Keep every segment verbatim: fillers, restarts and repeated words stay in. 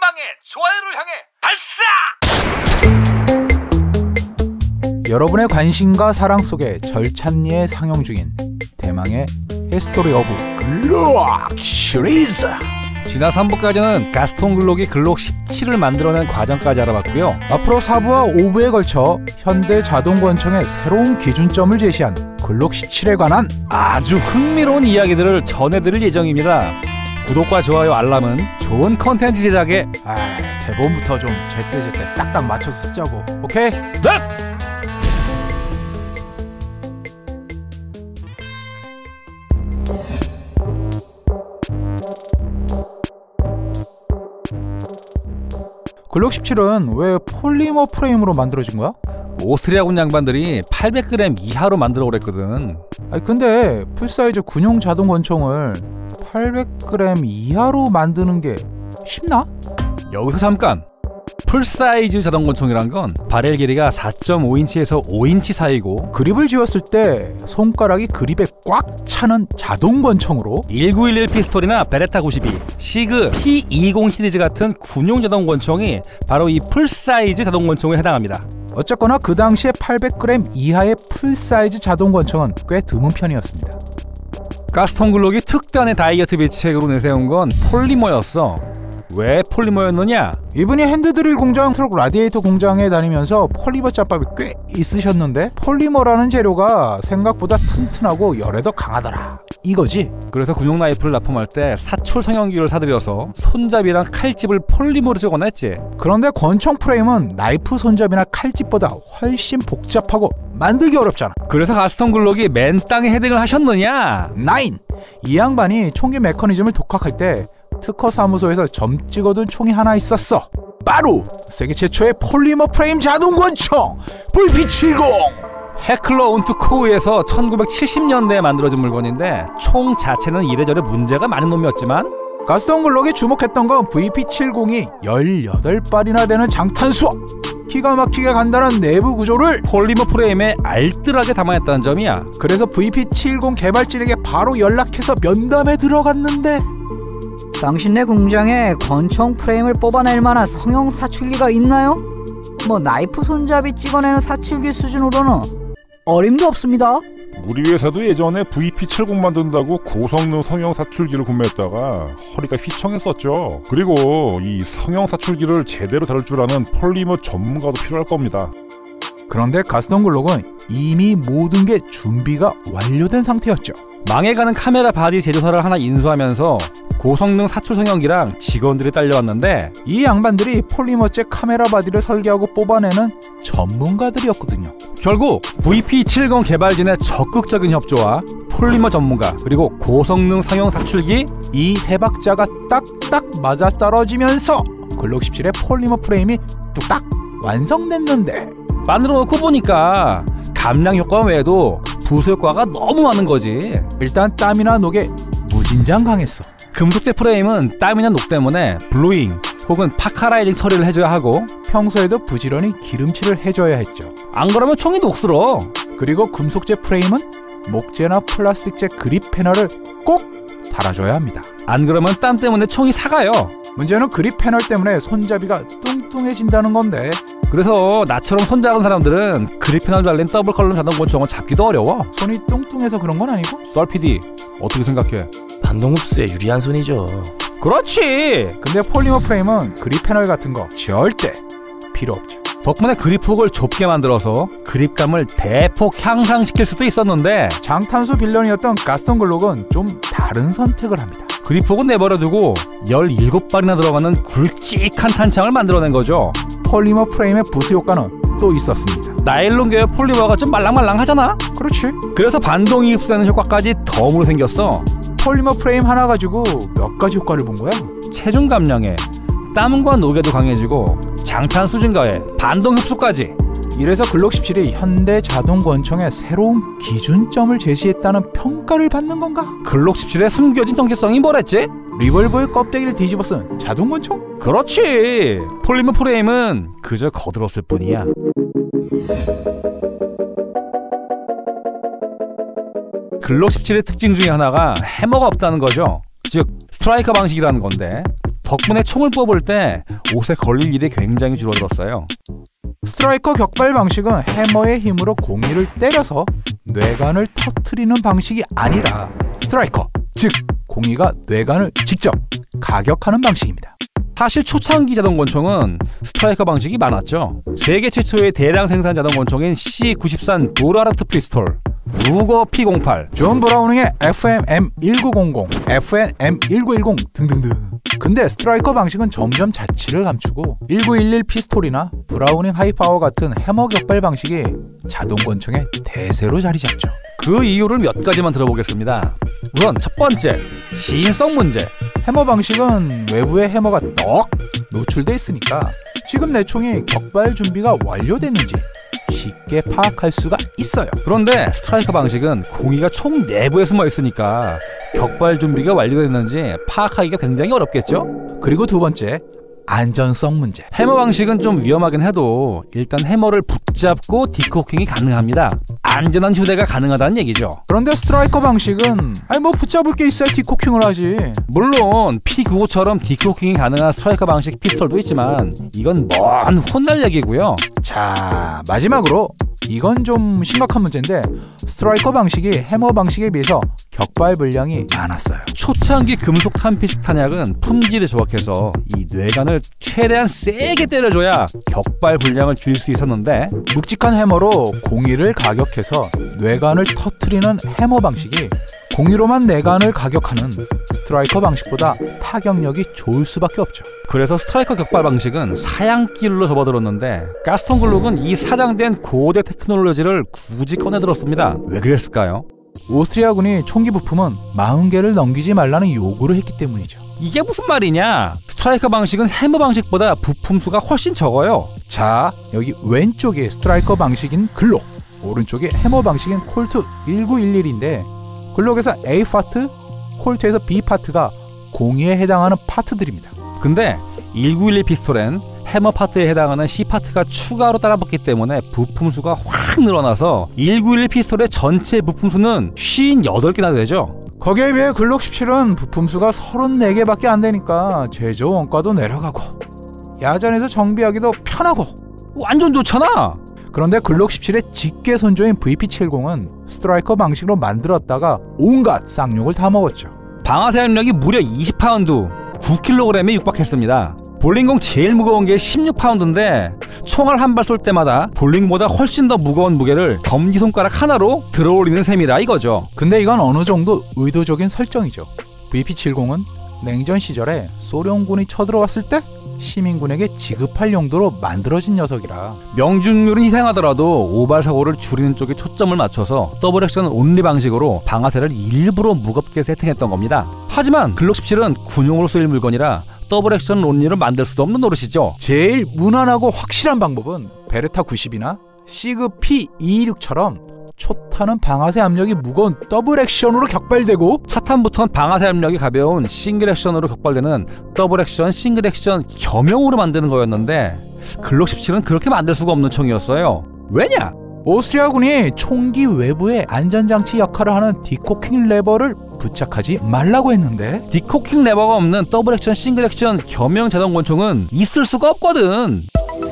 대망의 좋아요를 향해 발사! 여러분의 관심과 사랑 속에 절찬리에 상영 중인 대망의 히스토리 오브 글록 시리즈. 지난 삼 부까지는 가스통 글록이 글록 십칠을 만들어낸 과정까지 알아봤고요. 앞으로 사 부와 오 부에 걸쳐 현대자동권총의 새로운 기준점을 제시한 글록 십칠에 관한 아주 흥미로운 이야기들을 전해드릴 예정입니다. 구독과 좋아요, 알람은 좋은 컨텐츠 제작에 아, 대본부터 좀 제때제때 딱딱 맞춰서 쓰자고. 오케이? 네! 글록 십칠은 왜 폴리머 프레임으로 만들어진 거야? 오스트리아군 양반들이 팔백 그램 이하로 만들어 그랬거든. 아니 근데 풀사이즈 군용 자동 권총을 팔백 그램 이하로 만드는 게 쉽나? 여기서 잠깐! 풀사이즈 자동권총이란 건 바렐 길이가 사 점 오 인치에서 오 인치 사이고 그립을 쥐었을 때 손가락이 그립에 꽉 차는 자동권총으로 천구백십일 피스톨이나 베레타 구십이, 시그 피 이십 시리즈 같은 군용 자동권총이 바로 이 풀사이즈 자동권총에 해당합니다. 어쨌거나 그 당시에 팔백 그램 이하의 풀사이즈 자동권총은 꽤 드문 편이었습니다. 가스통 글록이 특단의 다이어트 비책으로 내세운 건 폴리머였어. 왜 폴리머였느냐? 이분이 핸드드릴 공장, 트럭 라디에이터 공장에 다니면서 폴리머 짬밥이 꽤 있으셨는데 폴리머라는 재료가 생각보다 튼튼하고 열에도 강하더라 이거지. 그래서 군용 라이플을 납품할 때 사출 성형기를 사들여서 손잡이랑 칼집을 폴리머로 적어냈지. 그런데 권총 프레임은 나이프 손잡이나 칼집보다 훨씬 복잡하고 만들기 어렵잖아. 그래서 가스통 글록이 맨 땅에 헤딩을 하셨느냐? 나인! 이 양반이 총기 메커니즘을 독학할 때 특허 사무소에서 점 찍어둔 총이 하나 있었어. 바로 세계 최초의 폴리머 프레임 자동권총 브이피 칠십. 헤클러 온투 코우에서 천구백칠십 년대에 만들어진 물건인데 총 자체는 이래저래 문제가 많은 놈이었지만 가스통 글록이 주목했던 건 브이피 칠십이 열여덟 발이나 되는 장탄수, 기가 막히게 간단한 내부 구조를 폴리머 프레임에 알뜰하게 담아냈다는 점이야. 그래서 브이피 칠십 개발진에게 바로 연락해서 면담에 들어갔는데 당신네 공장에 권총 프레임을 뽑아낼 만한 성형 사출기가 있나요? 뭐 나이프 손잡이 찍어내는 사출기 수준으로는 어림도 없습니다. 우리 회사도 예전에 브이피 칠십 만든다고 고성능 성형 사출기를 구매했다가 허리가 휘청했었죠. 그리고 이 성형 사출기를 제대로 다룰 줄 아는 폴리머 전문가도 필요할 겁니다. 그런데 가스통 글록은 이미 모든 게 준비가 완료된 상태였죠. 망해가는 카메라 바디 제조사를 하나 인수하면서 고성능 사출 성형기랑 직원들이 딸려왔는데 이 양반들이 폴리머째 카메라 바디를 설계하고 뽑아내는 전문가들이었거든요. 결국 브이피 칠십 개발진의 적극적인 협조와 폴리머 전문가 그리고 고성능 성형 사출기 이 세 박자가 딱딱 맞아떨어지면서 글록 십칠의 폴리머 프레임이 뚝딱 완성됐는데 만들어 놓고 보니까 감량 효과 외에도 부수 효과가 너무 많은 거지. 일단 땀이나 녹에 무진장 강했어. 금속대 프레임은 땀이나 녹 때문에 블로잉 혹은 파카라이징 처리를 해줘야 하고 평소에도 부지런히 기름칠을 해줘야 했죠. 안 그러면 총이 녹슬어. 그리고 금속재 프레임은 목재나 플라스틱재 그립 패널을 꼭 달아줘야 합니다. 안 그러면 땀 때문에 총이 사가요. 문제는 그립 패널 때문에 손잡이가 뚱뚱해진다는 건데 그래서 나처럼 손 작은 사람들은 그립 패널 달린 더블 컬럼 자동권총을 잡기도 어려워. 손이 뚱뚱해서 그런 건 아니고? 썰피디 어떻게 생각해? 반동 흡수에 유리한 손이죠. 그렇지! 근데 폴리머 프레임은 그립 패널 같은 거 절대 필요 없죠. 덕분에 그립폭을 좁게 만들어서 그립감을 대폭 향상시킬 수도 있었는데 장탄수 빌런이었던 가스통 글록은 좀 다른 선택을 합니다. 그립폭은 내버려두고 열일곱 발이나 들어가는 굵직한 탄창을 만들어낸 거죠. 폴리머 프레임의 부수 효과는 또 있었습니다. 나일론 계열 폴리머가 좀 말랑말랑하잖아? 그렇지. 그래서 반동이 흡수되는 효과까지 덤으로 생겼어. 폴리머 프레임 하나 가지고 몇 가지 효과를 본 거야? 체중 감량에 땀과 녹에도 강해지고 장탄수 증가에 반동 흡수까지. 이래서 글록 십칠이 현대 자동권총의 새로운 기준점을 제시했다는 평가를 받는 건가? 글록 십칠의 숨겨진 통계성이 뭐랬지? 리볼버의 껍데기를 뒤집어 쓴 자동권총? 그렇지! 폴리머 프레임은 그저 거들었을 뿐이야. 글록 십칠의 특징 중에 하나가 해머가 없다는 거죠. 즉 스트라이커 방식이라는 건데 덕분에 총을 뽑을 때 옷에 걸릴 일이 굉장히 줄어들었어요. 스트라이커 격발 방식은 해머의 힘으로 공이를 때려서 뇌관을 터트리는 방식이 아니라 스트라이커, 즉 공이가 뇌관을 직접 가격하는 방식입니다. 사실 초창기 자동권총은 스트라이커 방식이 많았죠. 세계 최초의 대량 생산 자동권총인 씨 구십삼 도라르트 피스톨, 루거 피 공팔, 존 브라우닝의 에프엠 엠 천구백, 에프엔 엠 천구백 등등등. 근데 스트라이커 방식은 점점 자취를 감추고 천구백십일 피스톨이나 브라우닝 하이파워 같은 해머 격발 방식이 자동권총의 대세로 자리 잡죠. 그 이유를 몇 가지만 들어보겠습니다. 우선 첫 번째, 시인성 문제. 해머 방식은 외부에 해머가 떡 노출돼 있으니까 지금 내 총이 격발 준비가 완료됐는지 쉽게 파악할 수가 있어요. 그런데 스트라이커 방식은 공이가 총 내부에 숨어 있으니까 격발 준비가 완료됐는지 파악하기가 굉장히 어렵겠죠? 그리고 두 번째, 안전성 문제. 해머 방식은 좀 위험하긴 해도 일단 해머를 붙잡고 디코킹이 가능합니다. 안전한 휴대가 가능하다는 얘기죠. 그런데 스트라이커 방식은 아니 뭐 붙잡을 게 있어야 디코킹을 하지. 물론 피 구십오처럼 디코킹이 가능한 스트라이커 방식 피스톨도 있지만 이건 먼 훗날 얘기고요. 자, 마지막으로 이건 좀 심각한 문제인데 스트라이커 방식이 해머 방식에 비해서 격발 분량이 많았어요. 초창기 금속 탄피식 탄약은 품질이 조악해서 이 뇌관을 최대한 세게 때려줘야 격발 분량을 줄일 수 있었는데 묵직한 해머로 공이를 가격해서 뇌관을 터트리는 해머 방식이 공이로만 뇌관을 가격하는 스트라이커 방식보다 타격력이 좋을 수밖에 없죠. 그래서 스트라이커 격발 방식은 사양길로 접어들었는데 가스톤 글록은 이 사장된 고대 테크놀로지를 굳이 꺼내들었습니다. 왜 그랬을까요? 오스트리아군이 총기 부품은 사십 개를 넘기지 말라는 요구를 했기 때문이죠. 이게 무슨 말이냐? 스트라이커 방식은 해머 방식보다 부품 수가 훨씬 적어요. 자, 여기 왼쪽에 스트라이커 방식인 글록, 오른쪽에 해머 방식인 콜트 천구백십일인데 글록에서 A 파트, 콜트에서 B 파트가 공이에 해당하는 파트들입니다. 근데 천구백십일 피스톨엔 해머 파트에 해당하는 C 파트가 추가로 따라붙기 때문에 부품 수가 확 늘어나서 천구백십일 피스톨의 전체 부품 수는 오십팔 개나 되죠. 거기에 비해 글록 십칠은 부품 수가 삼십사 개밖에 안 되니까 제조 원가도 내려가고 야전에서 정비하기도 편하고 완전 좋잖아. 그런데 글록 십칠의 직계 선조인 브이피 칠십은 스트라이커 방식으로 만들었다가 온갖 쌍욕을 다 먹었죠. 방아쇠 압력이 무려 이십 파운드, 구 킬로그램에 육박했습니다. 볼링공 제일 무거운 게 십육 파운드인데 총알 한 발 쏠 때마다 볼링보다 훨씬 더 무거운 무게를 검지손가락 하나로 들어올리는 셈이라 이거죠. 근데 이건 어느 정도 의도적인 설정이죠. 브이피 칠십은 냉전 시절에 소련군이 쳐들어왔을 때 시민군에게 지급할 용도로 만들어진 녀석이라 명중률은 희생하더라도 오발 사고를 줄이는 쪽에 초점을 맞춰서 더블 액션 온리 방식으로 방아쇠를 일부러 무겁게 세팅했던 겁니다. 하지만 글록 십칠은 군용으로 쓰일 물건이라 더블 액션 온리를 만들 수도 없는 노릇이죠. 제일 무난하고 확실한 방법은 베르타 구십이나 시그 피 이백이십육처럼 초탄은 방아쇠 압력이 무거운 더블 액션으로 격발되고 차탄부터는 방아쇠 압력이 가벼운 싱글 액션으로 격발되는 더블 액션, 싱글 액션 겸용으로 만드는 거였는데 글록 십칠은 그렇게 만들 수가 없는 총이었어요. 왜냐? 오스트리아군이 총기 외부에 안전장치 역할을 하는 디코킹 레버를 부착하지 말라고 했는데 디코킹 레버가 없는 더블 액션, 싱글 액션 겸용 자동권총은 있을 수가 없거든.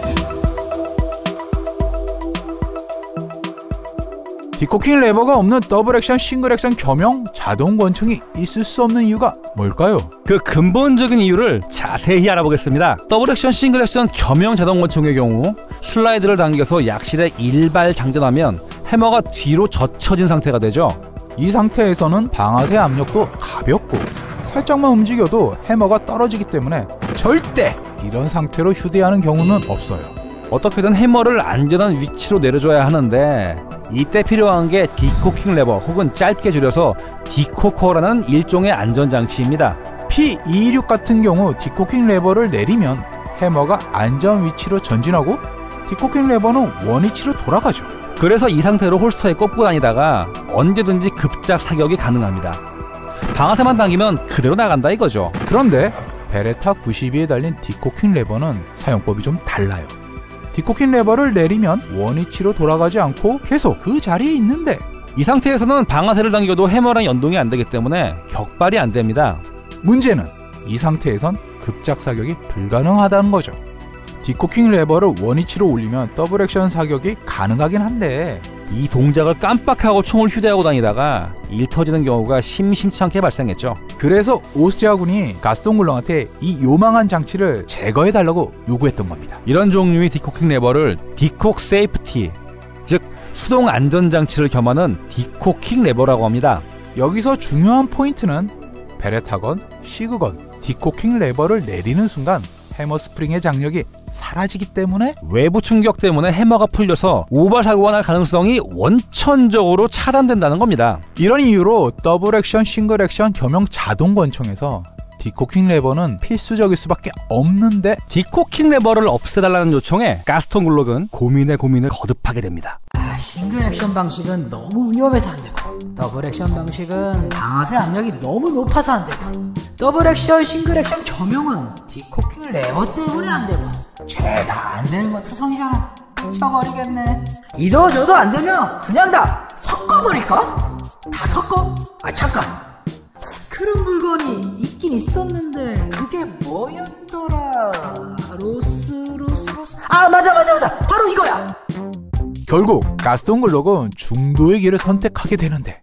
디코킹 레버가 없는 더블 액션, 싱글 액션 겸용 자동 권총이 있을 수 없는 이유가 뭘까요? 그 근본적인 이유를 자세히 알아보겠습니다. 더블 액션, 싱글 액션 겸용 자동 권총의 경우 슬라이드를 당겨서 약실에 일발 장전하면 해머가 뒤로 젖혀진 상태가 되죠. 이 상태에서는 방아쇠 압력도 가볍고 살짝만 움직여도 해머가 떨어지기 때문에 절대 이런 상태로 휴대하는 경우는 없어요. 어떻게든 해머를 안전한 위치로 내려줘야 하는데 이때 필요한 게 디코킹 레버 혹은 짧게 줄여서 디코커라는 일종의 안전장치입니다. 피 이백이십육 같은 경우 디코킹 레버를 내리면 해머가 안전 위치로 전진하고 디코킹 레버는 원위치로 돌아가죠. 그래서 이 상태로 홀스터에 꽂고 다니다가 언제든지 급작 사격이 가능합니다. 방아쇠만 당기면 그대로 나간다 이거죠. 그런데 베레타 구십이에 달린 디코킹 레버는 사용법이 좀 달라요. 디코킹 레버를 내리면 원위치로 돌아가지 않고 계속 그 자리에 있는데 이 상태에서는 방아쇠를 당겨도 해머랑 연동이 안 되기 때문에 격발이 안 됩니다. 문제는 이 상태에선 급작 사격이 불가능하다는 거죠. 디코킹 레버를 원위치로 올리면 더블 액션 사격이 가능하긴 한데 이 동작을 깜빡하고 총을 휴대하고 다니다가 일 터지는 경우가 심심치 않게 발생했죠. 그래서 오스트리아군이 가스톤 글롱한테 이 요망한 장치를 제거해달라고 요구했던 겁니다. 이런 종류의 디코킹 레버를 디콕 세이프티, 즉 수동 안전장치를 겸하는 디코킹 레버라고 합니다. 여기서 중요한 포인트는 베레타건, 시그건, 디코킹 레버를 내리는 순간 해머 스프링의 장력이 사라지기 때문에 외부 충격 때문에 해머가 풀려서 오발 사고가 날 가능성이 원천적으로 차단된다는 겁니다. 이런 이유로 더블 액션, 싱글 액션 겸용 자동 권총에서 디코킹 레버는 필수적일 수밖에 없는데 디코킹 레버를 없애달라는 요청에 가스톤 글록은 고민에 고민을 거듭하게 됩니다. 아, 싱글 액션 방식은 너무 위험해서 안 되고 더블 액션 방식은 방아쇠 압력이 너무 높아서 안 되고 더블 액션, 싱글 액션 겸용은 디코킹 레버 때문에 안 되고 죄다 안 되는 거 투성이잖아. 미쳐버리겠네. 이도저도 안 되면 그냥 다 섞어버릴까? 다 섞어? 아 잠깐, 그런 물건이 있긴 있었는데 그게 뭐였더라? 로스 로스 로스 아 맞아 맞아 맞아 바로 이거야. 결국 가스톤 글록은 중도의 길을 선택하게 되는데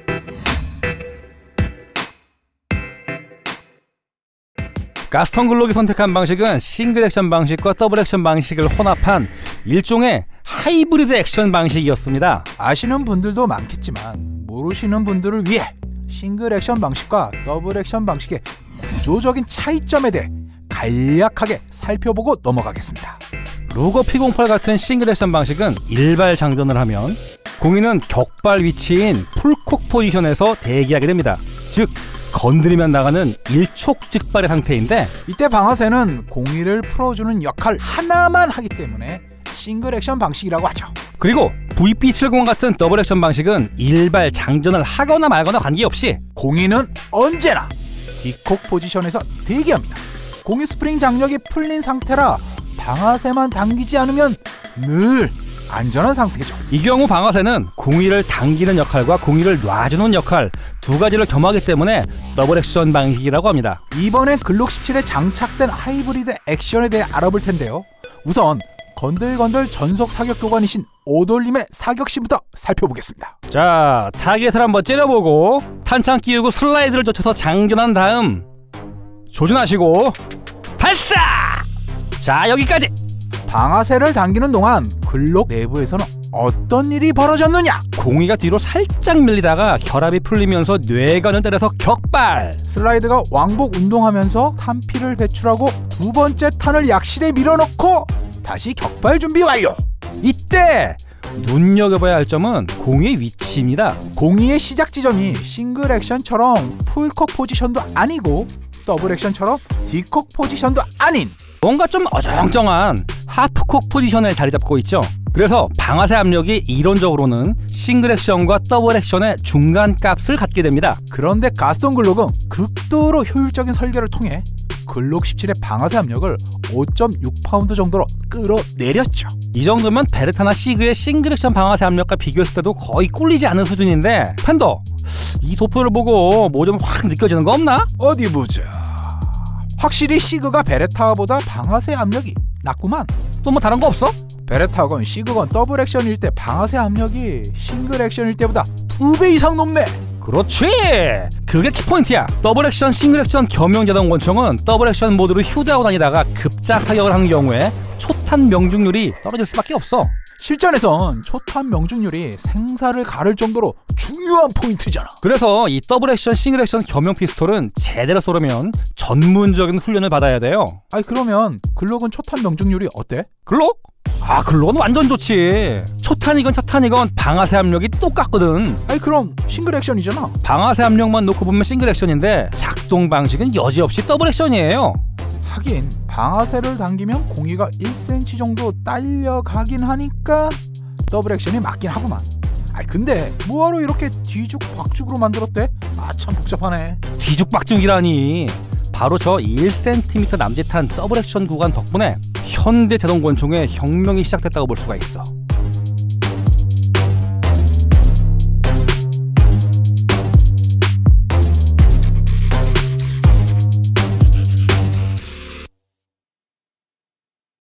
가스톤 글록이 선택한 방식은 싱글 액션 방식과 더블 액션 방식을 혼합한 일종의 하이브리드 액션 방식이었습니다. 아시는 분들도 많겠지만 모르시는 분들을 위해 싱글 액션 방식과 더블 액션 방식의 구조적인 차이점에 대해 간략하게 살펴보고 넘어가겠습니다. 루거 피 공팔 같은 싱글 액션 방식은 일발 장전을 하면 공이는 격발 위치인 풀콕 포지션에서 대기하게 됩니다. 즉 건드리면 나가는 일촉즉발의 상태인데 이때 방아쇠는 공이를 풀어주는 역할 하나만 하기 때문에 싱글 액션 방식이라고 하죠. 그리고 브이피 칠십 같은 더블 액션 방식은 일발 장전을 하거나 말거나 관계없이 공이는 언제나 디콕 포지션에서 대기합니다. 공이 스프링 장력이 풀린 상태라 방아쇠만 당기지 않으면 늘 안전한 상태죠. 이 경우 방아쇠는 공이를 당기는 역할과 공이를 놔주는 역할 두 가지를 겸하기 때문에 더블 액션 방식이라고 합니다. 이번에 글록 십칠에 장착된 하이브리드 액션에 대해 알아볼 텐데요. 우선 건들건들 전속 사격 교관이신 오돌님의 사격시부터 살펴보겠습니다. 자, 타겟을 한번 째려보고 탄창 끼우고 슬라이드를 젖혀서 장전한 다음 조준하시고 발사! 자, 여기까지! 방아쇠를 당기는 동안 글록 내부에서는 어떤 일이 벌어졌느냐? 공이가 뒤로 살짝 밀리다가 결합이 풀리면서 뇌관을 때려서 격발! 슬라이드가 왕복 운동하면서 탄피를 배출하고 두 번째 탄을 약실에 밀어넣고 다시 격발 준비 완료! 이때 눈여겨봐야 할 점은 공의 위치입니다. 공이의 시작 지점이 싱글 액션처럼 풀콕 포지션도 아니고 더블 액션처럼 디콕 포지션도 아닌 뭔가 좀 어정쩡한 하프콕 포지션에 자리 잡고 있죠. 그래서 방아쇠 압력이 이론적으로는 싱글 액션과 더블 액션의 중간 값을 갖게 됩니다. 그런데 가스톤 글록은 극도로 효율적인 설계를 통해 글록 십칠의 방아쇠 압력을 오 점 육 파운드 정도로 끌어내렸죠. 이 정도면 베르타나 시그의 싱글 액션 방아쇠 압력과 비교했을 때도 거의 꿀리지 않은 수준인데 팬더, 이 도표를 보고 뭐 좀 확 느껴지는 거 없나? 어디 보자. 확실히 시그가 베레타보다 방아쇠 압력이 낮구만. 또 뭐 다른 거 없어? 베레타건, 시그건 더블 액션일 때 방아쇠 압력이 싱글 액션일 때보다 두 배 이상 높네. 그렇지! 그게 키포인트야. 더블 액션, 싱글 액션 겸용 자동 권총은 더블 액션 모드로 휴대하고 다니다가 급작 사격을 하는 경우에 초탄 명중률이 떨어질 수밖에 없어. 실전에선 초탄 명중률이 생사를 가를 정도로 중요한 포인트잖아. 그래서 이 더블 액션, 싱글 액션 겸용 피스톨은 제대로 쏘려면 전문적인 훈련을 받아야 돼요. 아니 그러면 글록은 초탄 명중률이 어때? 글록? 아, 글록은 완전 좋지. 초탄이건 차탄이건 방아쇠 압력이 똑같거든. 아니 그럼 싱글 액션이잖아. 방아쇠 압력만 놓고 보면 싱글 액션인데 작동 방식은 여지없이 더블 액션이에요. 하긴 방아쇠를 당기면 공이가 일 센티미터 정도 딸려가긴 하니까 더블 액션이 맞긴 하구만. 아니 근데 뭐하러 이렇게 뒤죽박죽으로 만들었대? 아 참 복잡하네. 뒤죽박죽이라니. 바로 저 일 센티미터 남짓한 더블 액션 구간 덕분에 현대 자동 권총의 혁명이 시작됐다고 볼 수가 있어.